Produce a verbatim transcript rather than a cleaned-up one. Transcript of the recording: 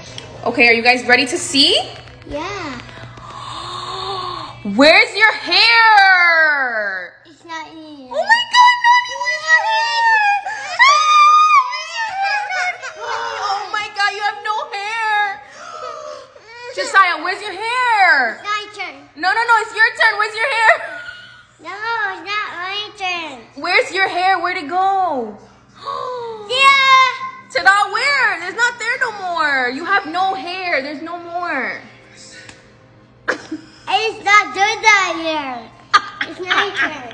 Okay, are you guys ready to see? Yeah. Where's your hair? It's not here. Oh my God, Nani, where's your hair? Oh my God, you have no hair. Josiah, where's your hair? It's my turn. No, no, no, it's your turn. Where's your hair? No, it's not my turn. Where's your hair? Where'd it go? Yeah. Ta-da, where? There's not there no more. You have no hair. There's no more. It's not good that here. It's my turn.